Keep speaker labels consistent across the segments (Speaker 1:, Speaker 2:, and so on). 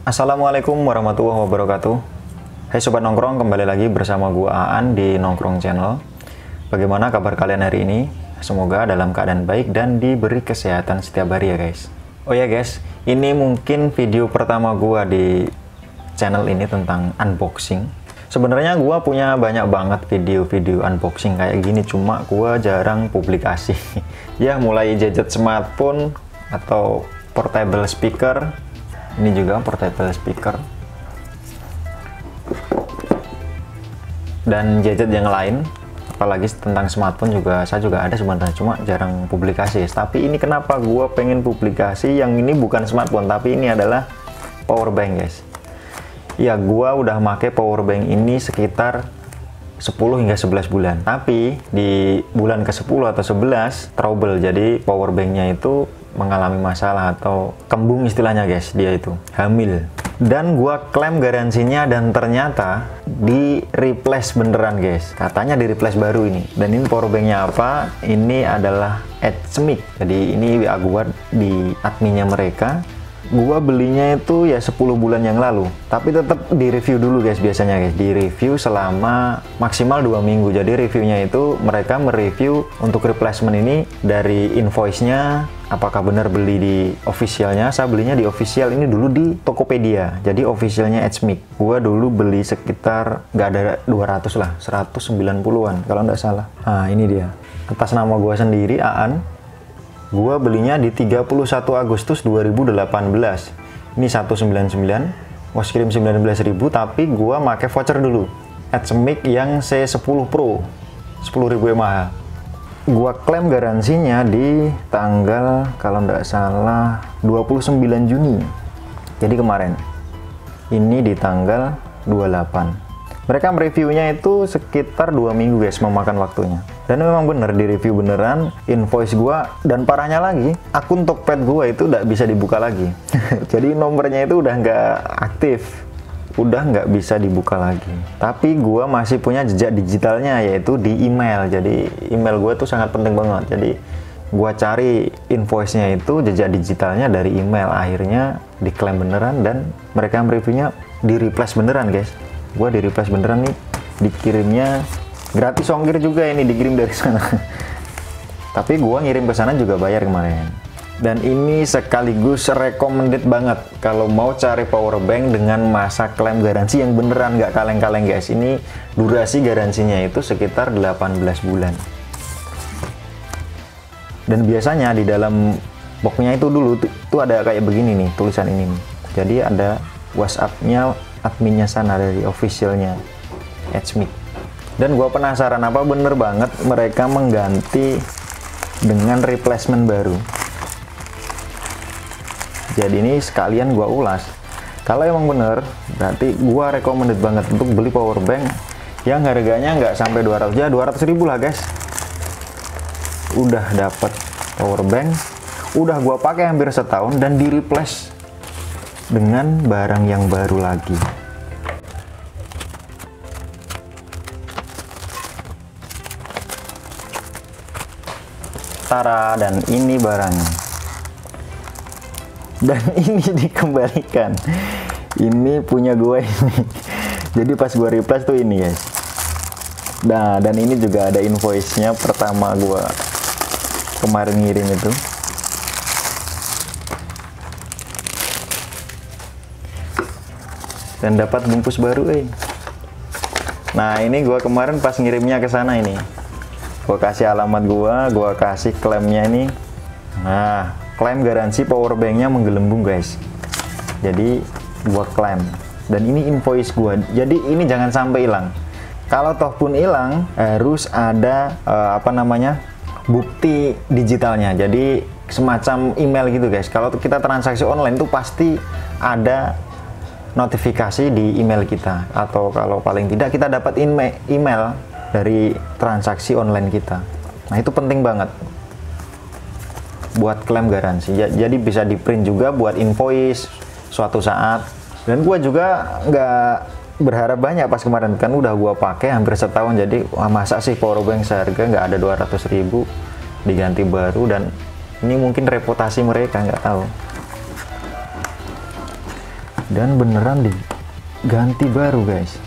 Speaker 1: Assalamualaikum warahmatullahi wabarakatuh. Hai sobat nongkrong, kembali lagi bersama gua Aan di Nongkrong Channel. Bagaimana kabar kalian hari ini? Semoga dalam keadaan baik dan diberi kesehatan setiap hari ya guys. Oh ya guys, ini mungkin video pertama gua di channel ini tentang unboxing. Sebenarnya gua punya banyak banget video-video unboxing kayak gini, cuma gua jarang publikasi. Ya, mulai gadget smartphone atau portable speaker. Ini juga portable speaker dan gadget yang lain, apalagi tentang smartphone juga saya juga ada sebenarnya, cuma jarang publikasi. Tapi ini kenapa gua pengen publikasi yang ini bukan smartphone tapi ini adalah power bank guys. Ya, gua udah make power bank ini sekitar 10 hingga 11 bulan, tapi di bulan ke-10 atau 11 trouble, jadi power banknya itu mengalami masalah atau kembung istilahnya guys, dia itu hamil. Dan gua klaim garansinya dan ternyata di replace beneran guys, katanya di replace baru ini. Dan ini power banknya apa? Ini adalah Edge Mic. Jadi ini WA gua di adminnya mereka. Gua belinya itu ya 10 bulan yang lalu, tapi tetap di review dulu guys, biasanya guys di review selama maksimal 2 minggu. Jadi reviewnya itu mereka mereview untuk replacement ini dari invoice-nya, apakah benar beli di officialnya. Saya belinya di official ini dulu di Tokopedia, jadi officialnya Edge Mic. Gua dulu beli sekitar nggak ada 200 lah, 190-an kalau nggak salah. Nah ini dia, atas nama gua sendiri Aan. Gua belinya di 31 Agustus 2018. Ini 199, was kirim 19.000, tapi gua pakai voucher dulu. Edge Mic yang C10 Pro, 10.000 mAh. Gua klaim garansinya di tanggal kalau nggak salah 29 Juni. Jadi kemarin. Ini di tanggal 28. Mereka mereviewnya itu sekitar 2 minggu guys, memakan waktunya. Dan memang bener, di review beneran, invoice gua, dan parahnya lagi, akun Tokped gua itu udah bisa dibuka lagi. Jadi nomornya itu udah nggak aktif, udah nggak bisa dibuka lagi. Tapi gua masih punya jejak digitalnya, yaitu di email. Jadi email gua tuh sangat penting banget. Jadi gua cari invoice-nya itu, jejak digitalnya dari email. Akhirnya diklaim beneran dan mereka mereviewnya di replace beneran guys. Gua di replace beneran nih, dikirimnya gratis ongkir juga, ini dikirim dari sana. Tapi gua ngirim ke sana juga bayar kemarin. Dan ini sekaligus recommended banget kalau mau cari power bank dengan masa klaim garansi yang beneran, nggak kaleng-kaleng guys. Ini durasi garansinya itu sekitar 18 bulan. Dan biasanya di dalam boxnya itu dulu tuh ada kayak begini nih, tulisan ini nih. Jadi ada WhatsApp-nya adminnya sana, dari officialnya Edge Mic. Dan gua penasaran apa bener banget mereka mengganti dengan replacement baru. Jadi ini sekalian gua ulas. Kalau emang bener, berarti gua recommended banget untuk beli power bank yang harganya nggak sampai 200, ya 200.000 lah guys. Udah dapat power bank, udah gua pakai hampir setahun dan di replace dengan barang yang baru lagi. Tara, dan ini barangnya. Dan ini dikembalikan. Ini punya gue ini. Jadi pas gue replace tuh ini guys. Nah, dan ini juga ada invoice-nya pertama gue kemarin ngirim itu. Dan dapat bungkus baru Nah ini gua kemarin pas ngirimnya ke sana, ini gua kasih alamat gua kasih klaimnya ini. Nah, klaim garansi power banknya menggelembung guys. Jadi gua klaim dan ini invoice gua. Jadi ini jangan sampai hilang. Kalau toh pun hilang, harus ada bukti digitalnya. Jadi semacam email gitu guys. Kalau kita transaksi online tuh pasti ada notifikasi di email kita, atau kalau paling tidak kita dapat email dari transaksi online kita. Nah itu penting banget buat klaim garansi. Jadi bisa di print juga buat invoice suatu saat. Dan gua juga nggak berharap banyak pas kemarin, kan udah gua pakai hampir setahun. Jadi wah, masa sih power bank seharga nggak ada 200.000 diganti baru. Dan ini mungkin reputasi mereka, nggak tahu. dan beneran diganti baru guys.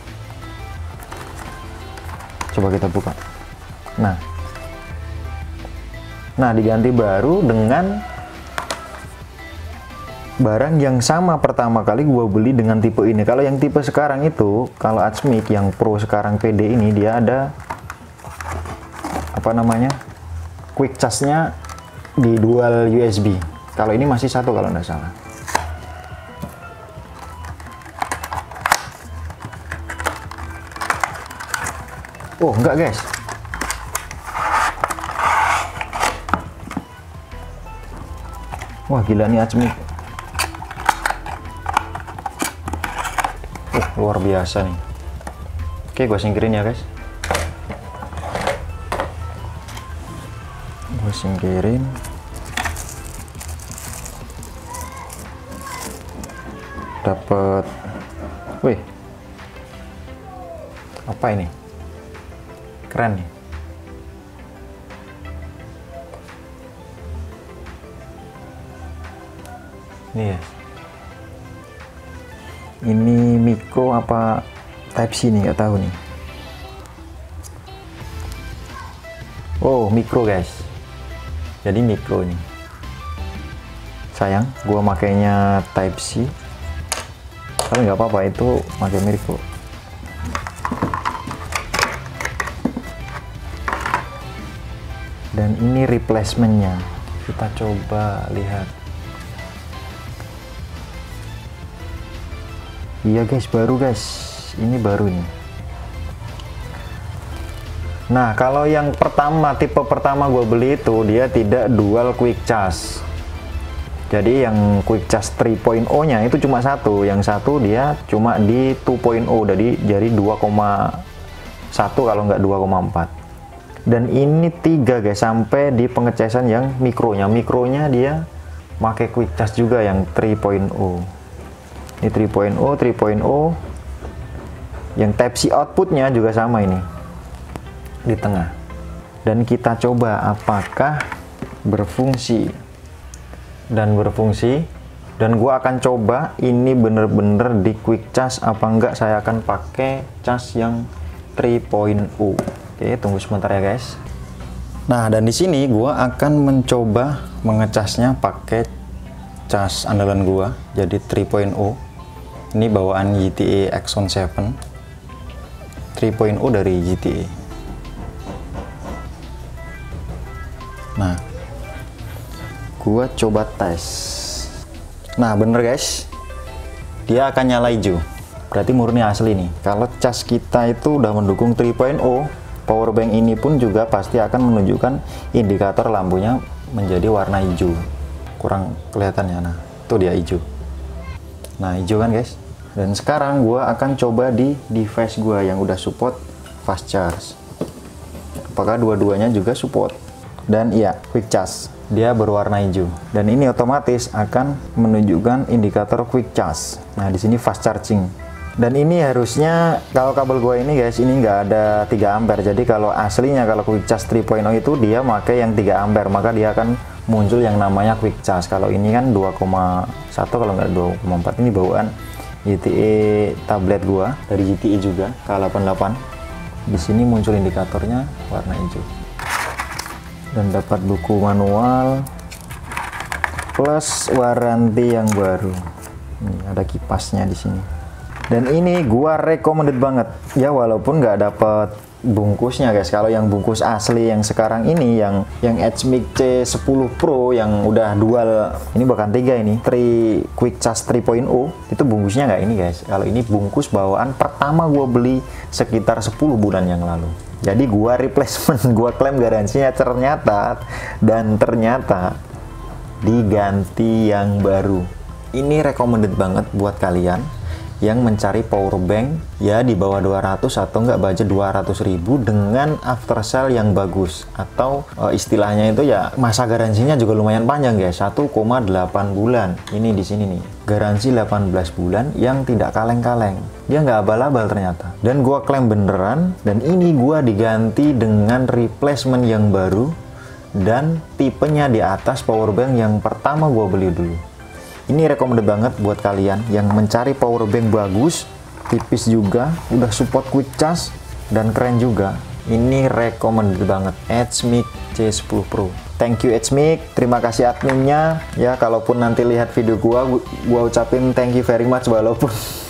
Speaker 1: Coba kita buka. Nah diganti baru dengan barang yang sama pertama kali gua beli dengan tipe ini. Kalau yang tipe sekarang itu, kalau Atmik yang Pro sekarang PD ini, dia ada apa namanya, quick charge-nya di dual USB. Kalau ini masih satu kalau nggak salah. Oh enggak guys, wah gila nih Atmik. Luar biasa nih. Oke, gue singkirin ya guys. Gue singkirin. Dapat, wih, apa ini? Keren nih. Nih ya. Ini micro apa Type C nih, nggak tahu nih. Oh, micro guys. Jadi micro nih. Sayang, gua makainya Type C. Tapi nggak apa-apa, itu pakai micro. Dan ini replacementnya. Kita coba lihat. Iya guys, baru guys. Ini baru nih. Nah, kalau yang pertama, tipe pertama gue beli itu, dia tidak dual quick charge. Jadi yang quick charge 3.0 nya itu cuma satu. Yang satu dia cuma di 2.0. Jadi 2,1 kalau nggak 2,4. Dan ini 3 guys, sampai di pengecasan yang mikronya. Mikronya dia pakai quick charge juga yang 3.0. Ini 3.0, 3.0. Yang Type C outputnya juga sama ini. Di tengah. Dan kita coba apakah berfungsi. Dan berfungsi. Dan gua akan coba ini bener-bener di quick charge apa enggak. Saya akan pakai charge yang 3.0. Oke, tunggu sebentar ya guys. Nah, dan di sini gua akan mencoba mengecasnya pakai cas andalan gua, jadi 3.0. Ini bawaan GTA Axon 7. 3.0 dari GTA. Nah, gua coba tes. Nah, bener guys. Dia akan nyala hijau. Berarti murni asli nih. Kalau cas kita itu udah mendukung 3.0, powerbank ini pun juga pasti akan menunjukkan indikator lampunya menjadi warna hijau. Kurang kelihatan ya, nah itu dia hijau. Nah hijau kan guys. Dan sekarang gua akan coba di device gua yang udah support fast charge. Apakah dua-duanya juga support? Dan iya, quick charge. Dia berwarna hijau. Dan ini otomatis akan menunjukkan indikator quick charge. Nah di sini fast charging. Dan ini harusnya kalau kabel gua ini guys, ini nggak ada 3 ampere. Jadi kalau aslinya kalau quick charge 3.0 itu dia pakai yang 3 ampere, maka dia akan muncul yang namanya quick charge. Kalau ini kan 2,1 kalau nggak 2,4. Ini bawaan GTA tablet gua dari GTA juga K88. Di sini muncul indikatornya warna hijau. Dan dapat buku manual plus waranti yang baru. Ini ada kipasnya di sini. Dan ini gua recommended banget ya, walaupun nggak dapet bungkusnya guys. Kalau yang bungkus asli yang sekarang ini yang Atmik C10 Pro yang udah dual, ini bahkan 3 ini 3 quick charge 3.0, itu bungkusnya nggak ini guys. Kalau ini bungkus bawaan pertama gua beli sekitar 10 bulan yang lalu. Jadi gua replacement, gua klaim garansinya ternyata diganti yang baru. Ini recommended banget buat kalian yang mencari power bank ya di bawah 200 atau enggak budget 200.000 dengan after sale yang bagus, atau istilahnya itu ya masa garansinya juga lumayan panjang guys, 1,8 bulan. Ini di sini nih, garansi 18 bulan yang tidak kaleng-kaleng. Dia nggak abal-abal ternyata. Dan gua klaim beneran, dan ini gua diganti dengan replacement yang baru dan tipenya di atas power bank yang pertama gua beli dulu. Ini recommended banget buat kalian yang mencari power bank bagus, tipis juga, udah support quick charge dan keren juga. Ini recommended banget, Edge-Mic C10 Pro. Thank you Edge-Mic, terima kasih adminnya ya. Kalaupun nanti lihat video gua ucapin thank you very much, walaupun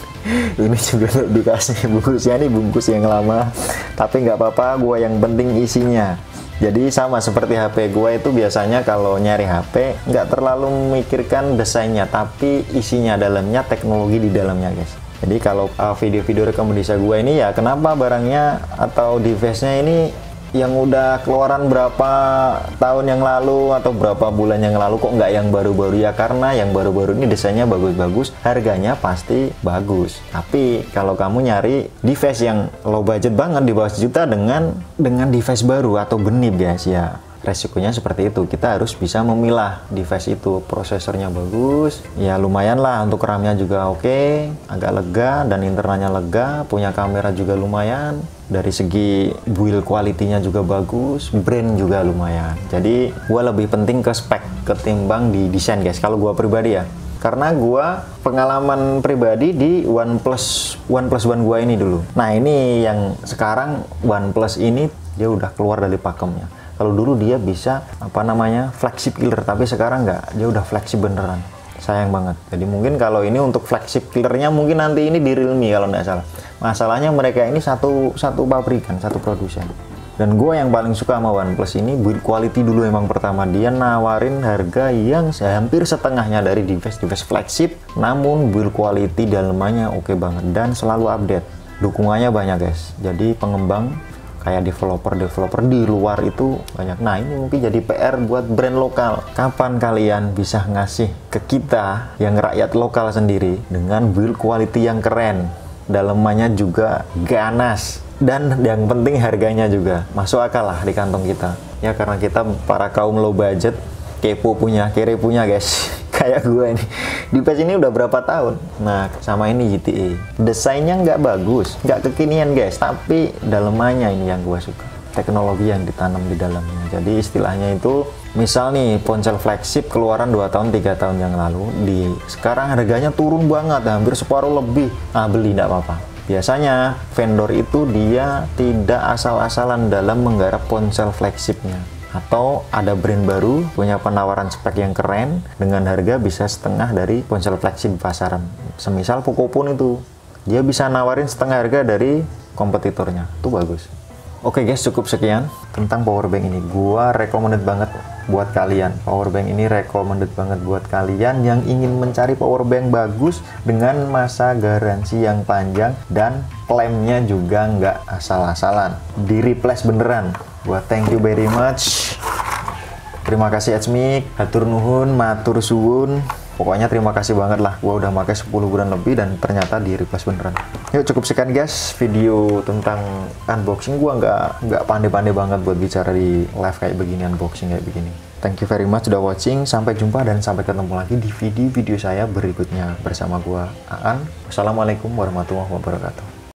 Speaker 1: ini juga dikasih bungkusnya, ini bungkus yang lama, tapi nggak apa-apa, gua yang penting isinya. Jadi sama seperti HP gua itu, biasanya kalau nyari HP nggak terlalu memikirkan desainnya, tapi isinya, dalamnya, teknologi di dalamnya guys. Jadi kalau video-video rekomendasi gua ini ya, kenapa barangnya atau device-nya ini yang udah keluaran berapa tahun yang lalu atau berapa bulan yang lalu kok nggak yang baru-baru, ya karena yang baru-baru ini desainnya bagus-bagus, harganya pasti bagus. Tapi kalau kamu nyari device yang low budget banget di bawah sejuta dengan device baru atau genip guys, ya resikonya seperti itu. Kita harus bisa memilah device itu. Prosesornya bagus, ya lumayan lah, untuk RAM-nya juga oke, agak lega dan internalnya lega, punya kamera juga lumayan, dari segi build quality-nya juga bagus, brand juga lumayan. Jadi gua lebih penting ke spek ketimbang di desain guys, kalau gua pribadi ya. Karena gua pengalaman pribadi di OnePlus One gua ini dulu. Nah ini yang sekarang OnePlus ini dia udah keluar dari pakemnya. Kalau dulu dia bisa flagship killer, tapi sekarang nggak, dia udah flagship beneran. Sayang banget. Jadi mungkin kalau ini untuk flagship killernya mungkin nanti ini di Realme kalau nggak salah. Masalahnya mereka ini satu pabrikan, satu produsen. Dan gue yang paling suka sama OnePlus ini build quality dulu. Emang pertama dia nawarin harga yang hampir setengahnya dari device flagship, namun build quality dalamnya oke banget dan selalu update. Dukungannya banyak guys. Jadi pengembang kayak developer di luar itu banyak. Nah ini mungkin jadi PR buat brand lokal. Kapan kalian bisa ngasih ke kita yang rakyat lokal sendiri dengan build quality yang keren, dalamannya juga ganas, dan yang penting harganya juga masuk akal lah di kantong kita ya, karena kita para kaum low budget, kere punya guys. Kayak gue ini, device ini udah berapa tahun. Nah sama ini GTA, desainnya nggak bagus, nggak kekinian guys, tapi dalamannya ini yang gue suka, teknologi yang ditanam di dalamnya. Jadi istilahnya itu, misal nih ponsel flagship keluaran 2 tahun 3 tahun yang lalu, sekarang harganya turun banget, hampir separuh lebih. Nah beli nggak apa-apa. Biasanya vendor itu dia tidak asal-asalan dalam menggarap ponsel flagshipnya, atau ada brand baru punya penawaran spek yang keren dengan harga bisa setengah dari ponsel flagship di pasaran. Semisal Pocophone itu, dia bisa nawarin setengah harga dari kompetitornya. Itu bagus. Oke guys, cukup sekian tentang powerbank ini. Gua recommended banget buat kalian. Powerbank ini recommended banget buat kalian yang ingin mencari powerbank bagus dengan masa garansi yang panjang dan klaimnya juga nggak asal-asalan. Di replace beneran. Gua thank you very much. Terima kasih Edge-Mic, hatur nuhun, matur suwun. Pokoknya terima kasih banget lah. Gua udah pakai 10 bulan lebih dan ternyata di replace beneran. Yuk cukup sekian guys video tentang unboxing. Gua nggak pandai-pandai banget buat bicara di live kayak begini, unboxing kayak begini. Thank you very much sudah watching. Sampai jumpa dan sampai ketemu lagi di video-video saya berikutnya bersama gua Aan. Wassalamualaikum warahmatullahi wabarakatuh.